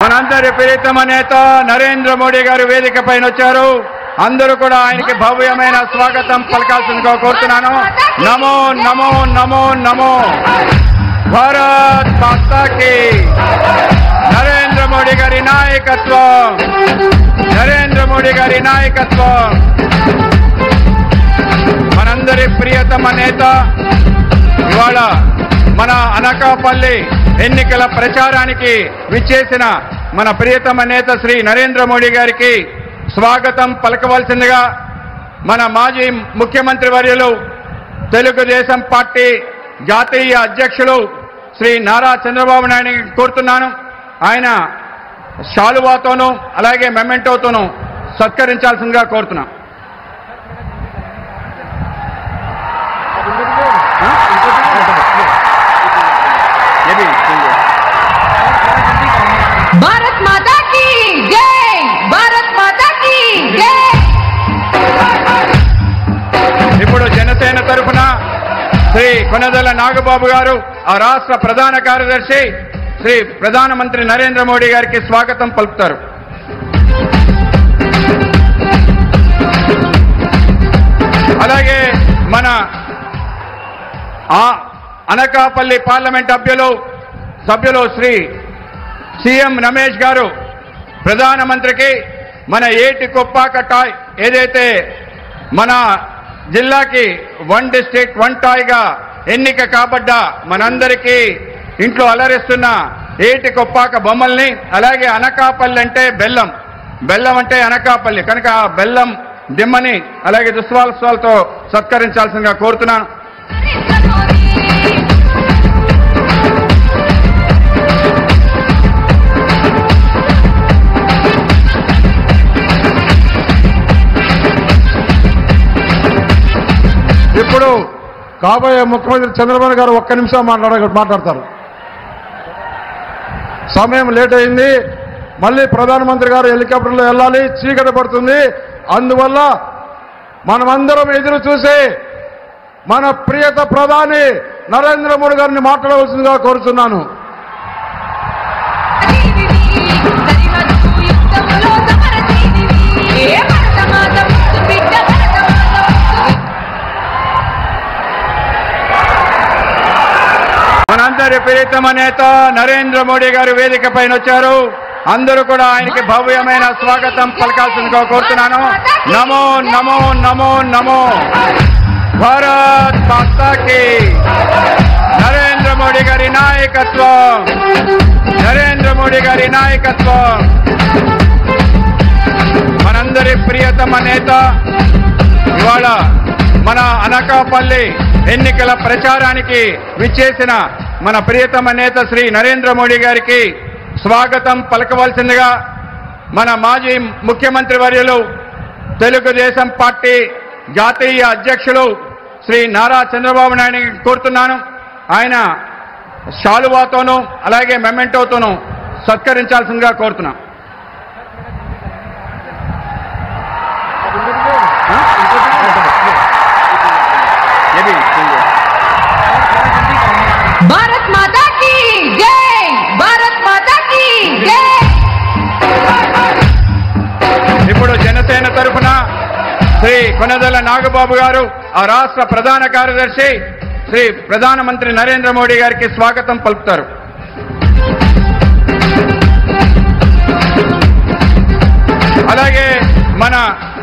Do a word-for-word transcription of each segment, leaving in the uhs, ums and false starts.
మనందరి ప్రియతమ నేత నరేంద్ర మోడీ గారు వేదిక పైన వచ్చారు. అందరూ కూడా ఆయనకి భవ్యమైన స్వాగతం పలకాల్సిందిగా కోరుతున్నాను. నమో నమో నమో నమో భారత్ మాతా కీ. నరేంద్ర మోడీ గారి నాయకత్వం, నరేంద్ర మోడీ గారి నాయకత్వం. మనందరి ప్రియతమ నేత ఇవాళ మన అనకాపల్లి ఎన్నికల ప్రచారానికి విచ్చేసిన మన ప్రియతమ నేత శ్రీ నరేంద్ర మోడీ గారికి స్వాగతం పలకవలసిందిగా మన మాజీ ముఖ్యమంత్రి వర్యులు తెలుగుదేశం పార్టీ జాతీయ అధ్యక్షులు శ్రీ నారా చంద్రబాబు నాయుడు కోరుతున్నాను. ఆయన శాలువాతోనూ అలాగే మెమెంటోతోనూ సత్కరించాల్సిందిగా కోరుతున్నాం. భారత్ మాతా కీ జై, భారత్ మాతా కీ జై. ఇప్పుడు జనసేన తరఫున శ్రీ కొనదల నాగబాబు గారు, ఆ రాష్ట్ర ప్రధాన కార్యదర్శి, శ్రీ ప్రధానమంత్రి నరేంద్ర మోడీ గారికి స్వాగతం పలుకుతారు. అలాగే మన ఆ అనకాపల్లి పార్లమెంట్ సభ్యులు సభ్యులు శ్రీ సీఎం రమేష్ గారు ప్రధానమంత్రికి మన ఏటి కొప్పాక టాయ్ ఏదైతే మన జిల్లాకి వన్ డిస్ట్రిక్ట్ వన్ టాయ్ గా ఎన్నిక కాబడ్డ మనందరికీ ఇంట్లో అలరిస్తున్న ఏటి కొప్పాక బొమ్మల్ని, అలాగే అనకాపల్లి అంటే బెల్లం, బెల్లం అంటే అనకాపల్లి కనుక ఆ బెల్లం దిమ్మని అలాగే దుస్వాలతో సత్కరించాల్సిందిగా కోరుతున్నాను. ఇప్పుడు కాబోయే ముఖ్యమంత్రి చంద్రబాబు గారు ఒక్క నిమిషం మాట్లాడ మాట్లాడతారు. సమయం లేట్ అయింది. మళ్ళీ ప్రధానమంత్రి గారు హెలికాప్టర్లో వెళ్ళాలి, చీకటి పడుతుంది. అందువల్ల మనమందరం ఎదురు చూసి మన ప్రియత ప్రధాని నరేంద్ర మోడీ గారిని మాట్లాడవలసిందిగా కోరుతున్నాను. మనందరి ప్రియతమ నేత నరేంద్ర మోడీ గారు వేదిక పైన వచ్చారు. అందరూ కూడా ఆయనకి భవ్యమైన స్వాగతం పలకాల్సిందిగా కోరుతున్నాను. నమో నమో నమో నమో భారత్ మాతా కీ. నరేంద్ర మోడీ గారి నాయకత్వం, నరేంద్ర మోడీ గారి నాయకత్వం. మనందరి ప్రియతమ నేత ఇవాళ మన అనకాపల్లి ఎన్నికల ప్రచారానికి విచ్చేసిన మన ప్రియతమ నేత శ్రీ నరేంద్ర మోడీ గారికి స్వాగతం పలకవలసిందిగా మన మాజీ ముఖ్యమంత్రి వర్యులు తెలుగుదేశం పార్టీ జాతీయ అధ్యక్షులు శ్రీ నారా చంద్రబాబు నాయుడు కోరుతున్నాను. ఆయన శాలువాతోనూ అలాగే మెమెంటోతోనూ సత్కరించాల్సిందిగా కోరుతున్నాం. భారత్ మాతా కీ జై, భారత్ మాతా కీ జై. ఇప్పుడు జనసేన తరఫున శ్రీ కొనదల నాగబాబు గారు, ఆ రాష్ట్ర ప్రధాన కార్యదర్శి, శ్రీ ప్రధానమంత్రి నరేంద్ర మోడీ గారికి స్వాగతం పలుకుతారు. అలాగే మన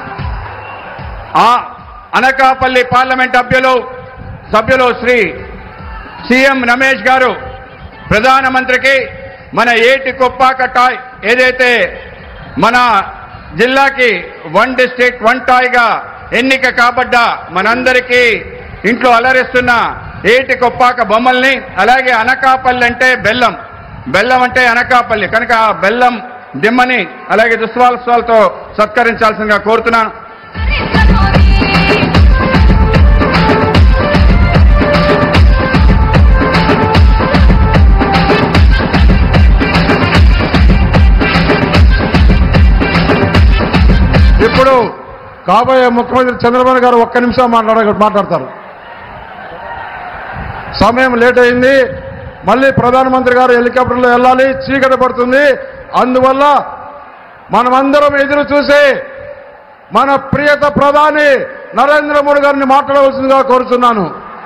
ఆ అనకాపల్లి పార్లమెంట్ సభ్యులు సభ్యులు శ్రీ సీఎం రమేష్ గారు ప్రధానమంత్రికి మన ఏటి కొప్పాక టాయ్ ఏదైతే మన జిల్లాకి వన్ డిస్ట్రిక్ట్ వన్ టాయ్ గా ఎన్నిక కాబడ్డ మనందరికీ ఇంట్లో అలరిస్తున్న ఏటి కొప్పాక బొమ్మల్ని, అలాగే అనకాపల్లి అంటే బెల్లం, బెల్లం అంటే అనకాపల్లి కనుక ఆ బెల్లం దిమ్మని అలాగే దుస్వాలతో సత్కరించాల్సిందిగా కోరుతున్నాను. ఇప్పుడు కాబోయే ముఖ్యమంత్రి చంద్రబాబు గారు ఒక్క నిమిషం మాట్లాడ మాట్లాడతారు. సమయం లేట్ అయింది. మళ్ళీ ప్రధానమంత్రి గారు హెలికాప్టర్లో వెళ్ళాలి, చీకటి పడుతుంది. అందువల్ల మనమందరం ఎదురు చూసి మన ప్రియత ప్రధాని నరేంద్ర మోడీ గారిని మాట్లాడవలసిందిగా కోరుతున్నాను.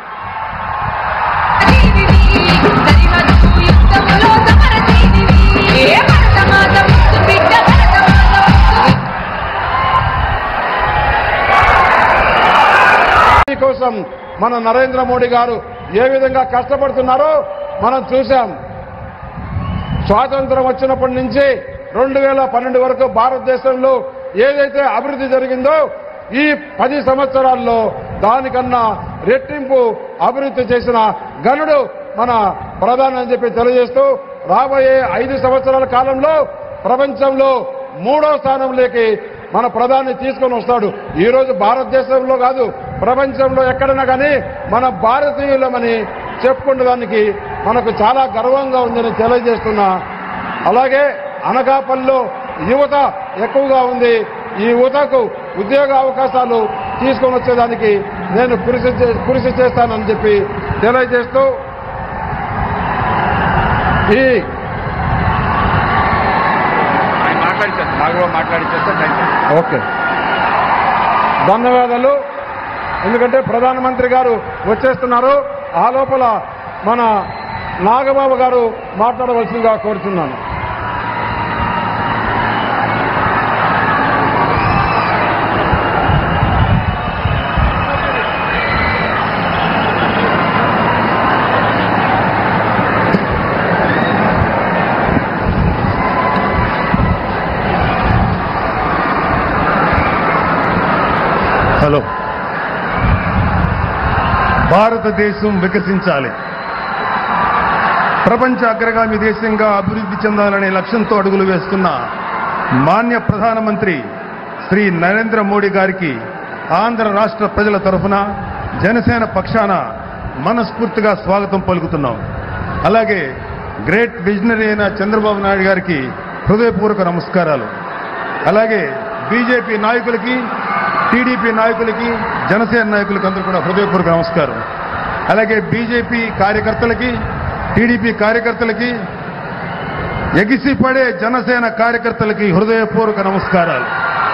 కోసం మన నరేంద్ర మోడీ గారు ఏ విధంగా కష్టపడుతున్నారో మనం చూశాం. స్వాతంత్రం వచ్చినప్పటి నుంచి రెండు వేల పన్నెండు వరకు భారతదేశంలో ఏదైతే అభివృద్ధి జరిగిందో ఈ పది సంవత్సరాల్లో దానికన్నా రెట్టింపు అభివృద్ధి చేసిన గనుడు మన ప్రధాని అని చెప్పి తెలియజేస్తూ రాబోయే ఐదు సంవత్సరాల కాలంలో ప్రపంచంలో మూడో స్థానంలోకి మన ప్రధాని తీసుకొని వస్తాడు. ఈ రోజు భారతదేశంలో కాదు, ప్రపంచంలో ఎక్కడైనా కానీ మన భారతీయులమని చెప్పుకునే దానికి మనకు చాలా గర్వంగా ఉందని తెలియజేస్తున్నా. అలాగే అనకాపల్లిలో యువత ఎక్కువగా ఉంది. ఈ యువతకు ఉద్యోగ అవకాశాలు తీసుకొని వచ్చేదానికి నేను కృషి కృషి చేస్తానని చెప్పి తెలియజేస్తూ ఈ ఓకే ధన్యవాదాలు. ఎందుకంటే ప్రధానమంత్రి గారు వచ్చేస్తున్నారు. ఆ లోపల మన నాగబాబు గారు మాట్లాడవలసిందిగా కోరుతున్నాను. హలో, భారతదేశం వికసించాలి, ప్రపంచ అగ్రగామి దేశంగా అభివృద్ధి చెందాలనే లక్ష్యంతో అడుగులు వేస్తున్న మాన్య ప్రధానమంత్రి శ్రీ నరేంద్ర మోడీ గారికి ఆంధ్ర రాష్ట్ర ప్రజల తరఫున జనసేన పక్షాన మనస్ఫూర్తిగా స్వాగతం పలుకుతున్నాం. అలాగే గ్రేట్ విజనరీ అయిన చంద్రబాబు నాయుడు గారికి హృదయపూర్వక నమస్కారాలు. అలాగే బీజేపీ నాయకులకి, టీడీపీ నాయకులకి, జనసేన నాయకులకి అందరూ కూడా హృదయపూర్వక నమస్కారం. అలాగే బీజేపీ కార్యకర్తలకి, టీడీపీ కార్యకర్తలకి, ఎగిసిపడే జనసేన కార్యకర్తలకి హృదయపూర్వక నమస్కారాలు.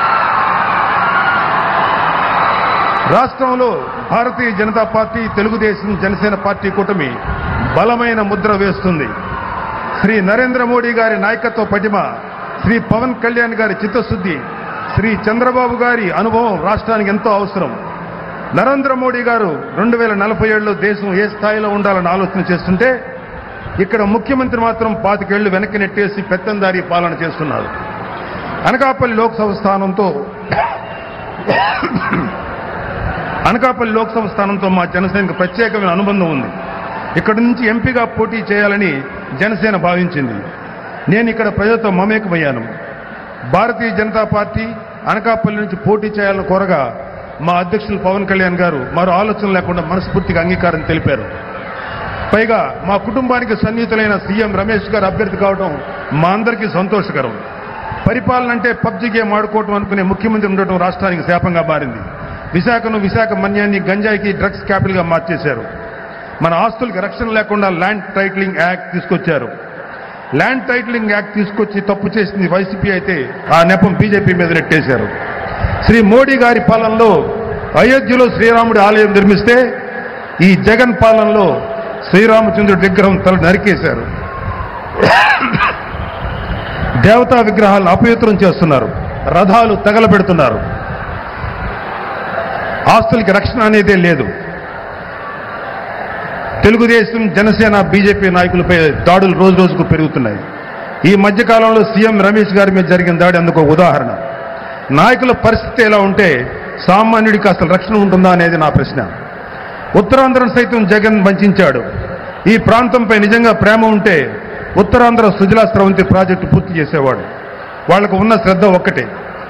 రాష్ట్రంలో భారతీయ జనతా పార్టీ, తెలుగుదేశం, జనసేన పార్టీ కూటమి బలమైన ముద్ర వేస్తుంది. శ్రీ నరేంద్ర మోడీ గారి నాయకత్వ పటిమ, శ్రీ పవన్ కళ్యాణ్ గారి చిత్తశుద్ధి, శ్రీ చంద్రబాబు గారి అనుభవం రాష్ట్రానికి ఎంతో అవసరం. నరేంద్ర మోడీ గారు రెండు వేల నలభై ఏడులో దేశం ఏ స్థాయిలో ఉండాలని ఆలోచన చేస్తుంటే ఇక్కడ ముఖ్యమంత్రి మాత్రం పాతికేళ్లు వెనక్కి నెట్టేసి పెత్తందారీ పాలన చేస్తున్నారు. అనకాపల్లి లోక్సభ స్థానంతో అనకాపల్లి లోక్సభ స్థానంతో మా జనసేనకు ప్రత్యేకమైన అనుబంధం ఉంది. ఇక్కడి నుంచి ఎంపీగా పోటీ చేయాలని జనసేన భావించింది. నేను ఇక్కడ ప్రజలతో మమేకమయ్యాను. భారతీయ జనతా పార్టీ అనకాపల్లి నుంచి పోటీ చేయాలని కోరగా మా అధ్యక్షులు పవన్ కళ్యాణ్ గారు మరో ఆలోచన లేకుండా మనస్ఫూర్తిగా అంగీకారం తెలిపారు. పైగా మా కుటుంబానికి సన్నిహితులైన సీఎం రమేష్ గారు అభ్యర్థి కావడం మా అందరికీ సంతోషకరం. పరిపాలన అంటే పబ్జీ గేమ్ ఆడుకోవడం అనుకునే ముఖ్యమంత్రి ఉండటం రాష్ట్రానికి శాపంగా మారింది. విశాఖను, విశాఖ మన్యాన్ని గంజాయికి డ్రగ్స్ క్యాపిటల్గా మార్చేశారు. మన ఆస్తులకి రక్షణ లేకుండా ల్యాండ్ టైటిలింగ్ యాక్ట్ తీసుకొచ్చారు. ల్యాండ్ టైటిలింగ్ యాక్ట్ తీసుకొచ్చి తప్పు చేసింది వైసీపీ అయితే ఆ నెపం బీజేపీ మీద నెట్టేశారు. శ్రీ మోడీ గారి పాలనలో అయోధ్యలో శ్రీరాముడి ఆలయం నిర్మిస్తే ఈ జగన్ పాలనలో శ్రీరామచంద్రుడి విగ్రహం తల నరికేశారు. దేవతా విగ్రహాలను అపవిత్రం చేస్తున్నారు, రథాలు తగలబెడుతున్నారు. ఆస్తులకి రక్షణ అనేదే లేదు. తెలుగుదేశం, జనసేన, బీజేపీ నాయకులపై దాడులు రోజు రోజుకు పెరుగుతున్నాయి. ఈ మధ్యకాలంలో సీఎం రమేష్ గారి మీద జరిగిన దాడి అందుకు ఉదాహరణ. నాయకుల పరిస్థితి ఎలా ఉంటే సామాన్యుడికి అసలు రక్షణ ఉంటుందా అనేది నా ప్రశ్న. ఉత్తరాంధ్రను సైతం జగన్ వంచాడు. ఈ ప్రాంతంపై నిజంగా ప్రేమ ఉంటే ఉత్తరాంధ్ర సుజలా స్రవంతి ప్రాజెక్టు పూర్తి చేసేవాడు. వాళ్లకు ఉన్న శ్రద్ధ ఒక్కటే,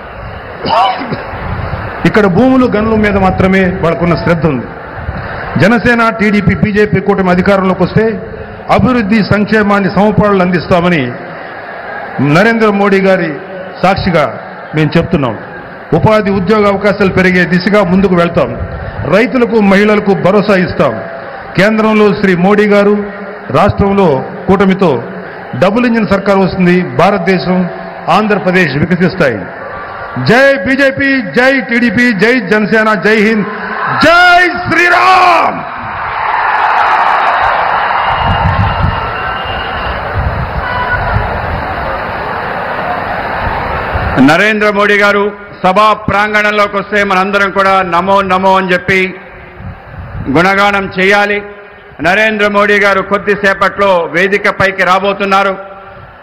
ఇక్కడ భూములు గనుల మీద మాత్రమే వాళ్ళకున్న శ్రద్ధ ఉంది. జనసేన, టీడీపీ, బీజేపీ కూటమి అధికారంలోకి వస్తే అభివృద్ధి, సంక్షేమాన్ని సమపాళ్ళు అందిస్తామని నరేంద్ర మోడీ గారి సాక్షిగా మేము చెప్తున్నాం. ఉపాధి, ఉద్యోగ అవకాశాలు పెరిగే దిశగా ముందుకు వెళ్తాం. రైతులకు, మహిళలకు భరోసా ఇస్తాం. కేంద్రంలో శ్రీ మోడీ గారు, రాష్ట్రంలో కూటమితో డబుల్ ఇంజిన్ సర్కార్ వస్తుంది, భారతదేశం ఆంధ్రప్రదేశ్ వికసిస్తాయి. జై బీజేపీ, జై టీడీపీ, జై జనసేన, జై హింద్, జై శ్రీరామ్. నరేంద్ర మోడీ గారు సభా ప్రాంగణంలోకి వస్తే మనందరం కూడా నమో నమో అని చెప్పి గుణగానం చేయాలి. నరేంద్ర మోడీ గారు కొద్దిసేపట్లో వేదికపైకి రాబోతున్నారు.